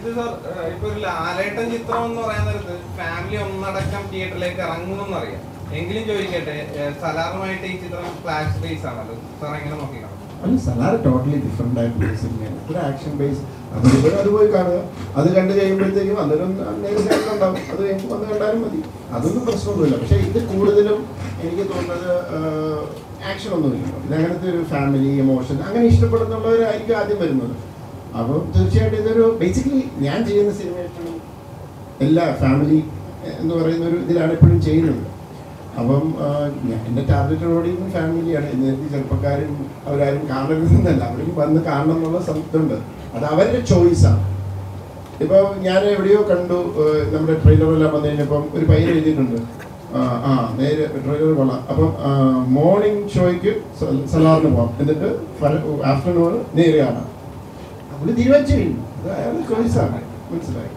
Jithu sir, ഇപ്പൊ ഒരു ലാലേട്ടൻ ചിത്രം എന്ന് പറയുന്ന ഫാമിലി ഒന്നടക്കം തിയേറ്ററിലേക്ക് ഇറങ്ങുമെന്നറിയാം. എങ്കിലും ചോദിക്കട്ടെ, സലാറുമായിട്ട് ഈ ചിത്രം ഫ്ലാഷ് ബേസ് ആണല്ലോ, സാർ എങ്ങനെ നോക്കിക്കാണും? അല്ല, സലാർ ടോട്ടലി ഡിഫറെന്റ് ആയിട്ടുള്ള സിനിമയാണ്. ഒരു ആക്ഷൻ ബേസ്. അത് പോയി കാണുക. അത് കണ്ടു കഴിയുമ്പോഴത്തേക്കും അന്നേരം ഉണ്ടാവും. അത് കഴിഞ്ഞ് വന്ന് കണ്ടാലും മതി. അതൊന്നും പ്രശ്നമൊന്നുമില്ല. പക്ഷെ ഇത് കൂടുതലും എനിക്ക് തോന്നുന്നത് ആക്ഷൻ ഒന്നുമില്ല. ഇതങ്ങനത്തെ ഒരു ഫാമിലി എമോഷൻ അങ്ങനെ ഇഷ്ടപ്പെടുന്നുള്ളവരായിരിക്കും ആദ്യം വരുന്നത്. അപ്പം തീർച്ചയായിട്ടും ഇതൊരു ബേസിക്കലി ഞാൻ ചെയ്യുന്ന സിനിമ എപ്പോഴും എല്ലാ ഫാമിലി എന്ന് പറയുന്ന ഒരു ഇതിലാണ് എപ്പോഴും ചെയ്യുന്നത്. അപ്പം എൻ്റെ ടാർഗറ്റ് ഓഡിയൻസ് ഫാമിലിയാണ്. ഇന്നത്തെ ചെറുപ്പക്കാരും അവരാരും കാണരുതെന്നല്ല, അവരും വന്ന് കാണണം എന്നുള്ള ഇതുണ്ട്. അത് അവരുടെ ചോയ്സാണ്. ഇപ്പോൾ ഞാൻ എവിടെയോ കണ്ടു, നമ്മുടെ ട്രെയിലറെല്ലാം വന്നു കഴിഞ്ഞപ്പം ഒരു പയ്യൻ എഴുതിയിട്ടുണ്ട്, നേരെ ട്രെയിലർ കൊള്ളാം, അപ്പം മോർണിംഗ് ഷോയ്ക്ക് സലാറിന് പോകാം, എന്നിട്ട് ആഫ്റ്റർനൂൺ നേരെ കാണാം. അവര് തീരുമാനിച്ചു കഴിഞ്ഞു. അത് അയാളുടെ ചോയ്സാണ്. മനസ്സിലായി?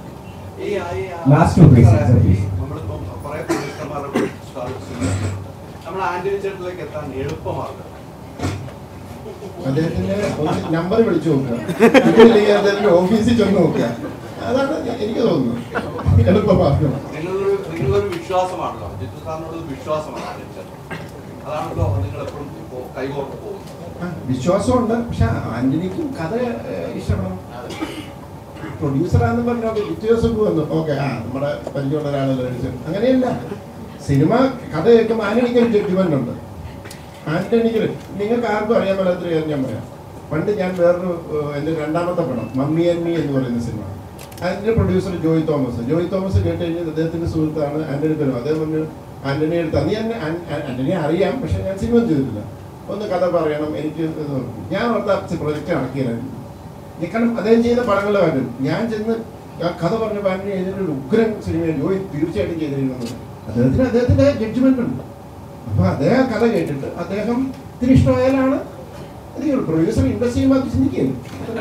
അദ്ദേഹത്തിന്റെ നമ്പർ വിളിച്ചു നോക്കുക, അദ്ദേഹത്തിന്റെ ഓഫീസിൽ ചെന്ന് നോക്കുക. അതാണ് എനിക്ക് തോന്നുന്നത് എളുപ്പമാർഗം. നിങ്ങളൊരു വിശ്വാസമാണല്ലോ, ജിത്തു സാറിനോട് വിശ്വാസമാണ്, അതാണല്ലോ നിങ്ങൾ എപ്പോഴും കൈകോർത്ത് പോകുന്നത്. വിശ്വാസമുണ്ട്. പക്ഷെ ആന്റണിക്കും കഥ ഇഷ്ടപ്പെടണം. പ്രൊഡ്യൂസറാന്ന് പറഞ്ഞാൽ വ്യത്യാസം വന്നു, ഓക്കെ, നമ്മുടെ പരിചയമുള്ള ഒരാളല്ലോ എഴുതിച്ചത്. അങ്ങനെയല്ല. സിനിമ കഥ കേൾക്കുമ്പോൾ ആന്റണിക്ക് ഒരു ജഡ്ജ്മെന്റ് ഉണ്ട്. ആന്റണിക്ക് നിങ്ങൾക്ക് ആർക്കും അറിയാൻ മേലാത്ത കാര്യം ഞാൻ പറയാം. പണ്ട് ഞാൻ വേറൊരു എൻ്റെ രണ്ടാമത്തെ പടം മമ്മി ആൻഡ് മീ എന്ന് പറയുന്ന സിനിമ, അതിൻ്റെ പ്രൊഡ്യൂസർ ജോയ് തോമസ് കേട്ട് കഴിഞ്ഞാൽ അദ്ദേഹത്തിൻ്റെ സുഹൃത്താണ് ആന്റണി തരും. അദ്ദേഹം പറഞ്ഞു, ആന്റണി എടുത്ത് അന്ന് ഞാൻ ആന്റണിയെ അറിയാം, പക്ഷെ ഞാൻ സിനിമ ചെയ്തിട്ടില്ല, ഒന്ന് കഥ പറയണം എനിക്ക്. ഞാൻ ഓർത്ത പ്രൊജക്റ്റ് നടക്കിയായിരുന്നു. കാരണം അദ്ദേഹം ചെയ്ത പടങ്ങളുടെ കാര്യം ഞാൻ ചെന്ന് കഥ പറഞ്ഞ ആന്റണി ഇതിനൊരു ഉഗ്രൻ സിനിമ ജോയ് തീർച്ചയായിട്ടും ചെയ്തിരിക്കുന്നത്. അദ്ദേഹത്തിന്റെ ജഡ്ജ്മെന്റ് ഉണ്ട്. അപ്പൊ അദ്ദേഹം കഥ കേട്ടിട്ട് അദ്ദേഹത്തിന് ഇഷ്ടമായാലാണ് പ്രൊഡ്യൂസർ ഇൻവെസ്റ്റ് ചെയ്യുമ്പോൾ അത് ചിന്തിക്കുന്നു.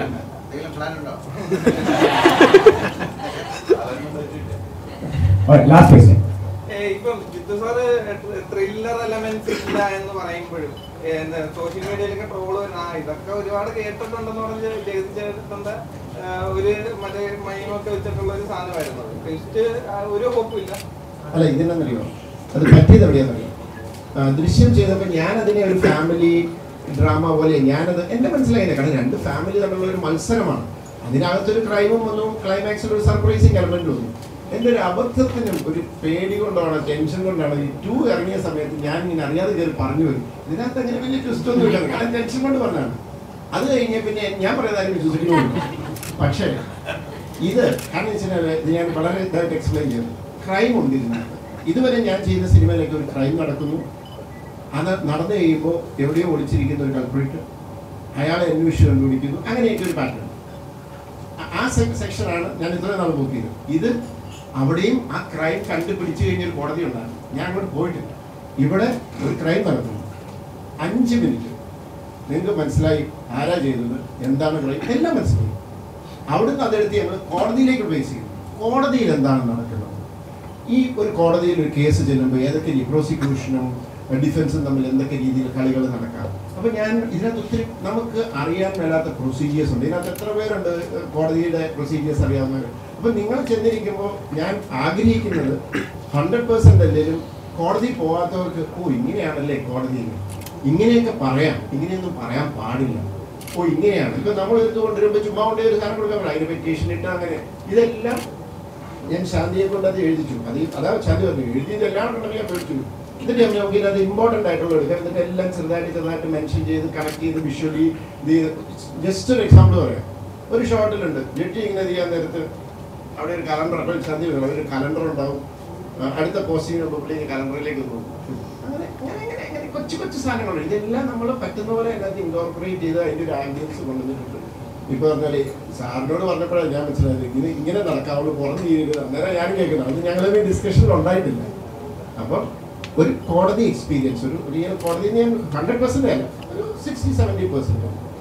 ഇപ്പം ജിത്തു സാറ് ത്രില്ലർ എലമെന്റ്സ് ഇല്ല എന്ന് പറയുമ്പോഴും സോഷ്യൽ മീഡിയയിലൊക്കെ ട്രോള് ഇതൊക്കെ ഒരുപാട് കേട്ടിട്ടുണ്ടെന്ന് പറഞ്ഞ് ജഗതിച്ചേട്ടന്റെ ഒരു മറ്റേ മൈമൊക്കെ വെച്ചിട്ടുള്ള ഒരു സാധനമായിരുന്നു. ടെസ്റ്റ് ഒരു ഹോപ്പില്ല. അല്ല, ഇതെന്നറിയോ, അത് പറ്റിയത് എവിടെയാണെന്നറിയോ? ദൃശ്യം ചെയ്തപ്പോൾ ഞാനതിനെ ഒരു ഫാമിലി ഡ്രാമ പോലെ ഞാനത് എൻ്റെ മനസ്സിലായില്ല. കാരണം രണ്ട് ഫാമിലി തമ്മിലുള്ള ഒരു മത്സരമാണ്. അതിനകത്തൊരു ക്രൈമും ഒന്നും ക്ലൈമാക്സിൽ ഒരു സർപ്രൈസിങ് എലമെന്റ് ഒന്നും. എൻ്റെ ഒരു അബദ്ധത്തിനും ഒരു പേടി കൊണ്ടാണ്, ടെൻഷൻ കൊണ്ടാണ് ഈ 2 ഇറങ്ങിയ സമയത്ത് ഞാൻ ഇങ്ങനെ അറിയാതെ കയറി പറഞ്ഞു വരും. ഇതിനകത്ത് അങ്ങനെ വലിയ ട്വിസ്റ്റ് ഒന്നും ഇല്ല, കാരണം ടെൻഷൻ കൊണ്ട് പറഞ്ഞാണ്. അത് കഴിഞ്ഞ പിന്നെ ഞാൻ പറയുന്നതായാലും വിശ്വസിക്കുന്നുണ്ട്. പക്ഷേ ഇത് കാരണം വെച്ചാൽ ഇത് ഞാൻ വളരെ ഇതായിട്ട് എക്സ്പ്ലെയിൻ ചെയ്തു. ക്രൈം ഉണ്ട് ഇതിനകത്ത്. ഇതുവരെ ഞാൻ ചെയ്യുന്ന സിനിമയിലേക്ക് ഒരു ക്രൈം നടക്കുന്നു, അത് നടന്നു കഴിയുമ്പോൾ എവിടെയോ ഒളിച്ചിരിക്കുന്ന ഒരു കൾപ്രിറ്റ്, അയാളെ അന്വേഷിച്ച് കണ്ടുപിടിക്കുന്നു, അങ്ങനെയൊക്കെ ഒരു പാറ്റേൺ. ആ സെക്ഷനാണ് ഞാൻ ഇത്രയും നാൾ നോക്കിയത്. ഇത് അവിടെയും ആ ക്രൈം കണ്ടുപിടിച്ചു കഴിഞ്ഞൊരു കോടതി ഉണ്ടാകും. ഞാൻ അങ്ങോട്ട് പോയിട്ടില്ല. ഇവിടെ ഒരു ക്രൈം നടക്കുന്നു, 5 മിനിറ്റ് നിങ്ങൾക്ക് മനസ്സിലായി ആരാ ചെയ്തത്, എന്താണ് ക്രൈം, എല്ലാം മനസ്സിലായി. അവിടുന്ന് അതെടുത്ത് ഞങ്ങൾ കോടതിയിലേക്ക് പ്ലേസ് ചെയ്യുന്നു. കോടതിയിൽ എന്താണ് നടക്കുന്നത്, ഈ ഒരു കോടതിയിൽ ഒരു കേസ് ചെല്ലുമ്പോൾ ഏതൊക്കെ പ്രോസിക്യൂഷനും ഡിഫൻസും തമ്മിൽ എന്തൊക്കെ രീതിയിൽ കളികൾ നടക്കാം. അപ്പം ഞാൻ ഇതിനകത്ത് ഒത്തിരി നമുക്ക് അറിയാൻ മേലാത്ത പ്രൊസീജിയേഴ്സ് ഉണ്ട്. ഇതിനകത്ത് എത്ര പേരുണ്ട് കോടതിയുടെ പ്രൊസീജിയേഴ്സ് അറിയാവുന്നവർ? അപ്പം നിങ്ങൾ ചെന്നിരിക്കുമ്പോൾ ഞാൻ ആഗ്രഹിക്കുന്നത് 100% അല്ലെങ്കിലും കോടതി പോകാത്തവർക്ക് ഇങ്ങനെയാണല്ലേ കോടതിയിൽ, ഇങ്ങനെയൊക്കെ പറയാം, ഇങ്ങനെയൊന്നും പറയാൻ പാടില്ല, ഇങ്ങനെയാണ്. ഇപ്പം നമ്മൾ എടുത്ത് കൊണ്ടുവരുമ്പോൾ ചുമ്മാ കൊണ്ട് ഒരു സാധനം കൊടുക്കാൻ പറ്റില്ല, അതിന് പെറ്റീഷൻ ഇട്ട് അങ്ങനെ ഇതെല്ലാം ഞാൻ ശാന്തിയെ കൊണ്ട് അത് എഴുതിച്ചു. അതാ ശാന്തി പറഞ്ഞു, എഴുതിയതെല്ലാം ഉണ്ടെങ്കിൽ ഞാൻ പേടിച്ചു. എന്നിട്ട് ഞാൻ നോക്കിയിട്ട് അത് ഇമ്പോർട്ടൻ്റ് ആയിട്ടുള്ള എടുക്കാം. എന്നിട്ട് എല്ലാം ചെറുതായിട്ട് മെൻഷൻ ചെയ്ത് കണക്ട് ചെയ്ത് വിഷ്വലി ജസ്റ്റ് ഒരു എക്സാമ്പിൾ പറയാം. ഒരു ഷോട്ടിലുണ്ട്, ജഡ്ജി ഇങ്ങനെ ചെയ്യാൻ നേരത്ത് അവിടെ ഒരു കലണ്ടർ, അപ്പോൾ ശാന്തി വരും, അവിടെ ഒരു കലണ്ടർ ഉണ്ടാവും, അടുത്ത പോസ്റ്റിംഗ് പുള്ളി കലണ്ടറിലേക്ക് പോകും. അങ്ങനെ കൊച്ചു സാധനങ്ങളുണ്ട്. ഇതെല്ലാം നമ്മൾ പറ്റുന്ന പോലെ അതിനകത്ത് ഇൻകോർപ്പറേറ്റ് ചെയ്ത് അതിൻ്റെ ഒരു ആംബിയൻസ് കൊണ്ടുവന്നിട്ടുണ്ട്. ഇപ്പോൾ പറഞ്ഞാൽ സാറിനോട് പറഞ്ഞപ്പോഴാണ് ഞാൻ മനസ്സിലായത് ഇങ്ങനെ നടക്കാവുള്ളൂ, പുറം ചെയ്യരുത്. അന്നേരം ഞാൻ കേൾക്കുന്നത് അത് ഞങ്ങളെ ഡിസ്കഷനിൽ ഉണ്ടായിട്ടില്ല. അപ്പം ഒരു കോടതി എക്സ്പീരിയൻസ്, ഒരു റിയൽ കോടതി ഞാൻ 100% അല്ല, ഒരു 60-70%